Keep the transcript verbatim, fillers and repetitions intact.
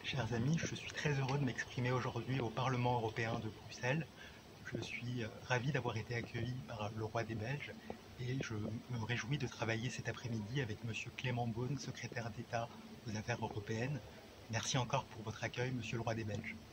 Chers amis, je suis très heureux de m'exprimer aujourd'hui au Parlement européen de Bruxelles. Je suis ravi d'avoir été accueilli par le roi des Belges et je me réjouis de travailler cet après-midi avec Monsieur Clément Beaune, secrétaire d'État aux Affaires européennes. Merci encore pour votre accueil, Monsieur le roi des Belges.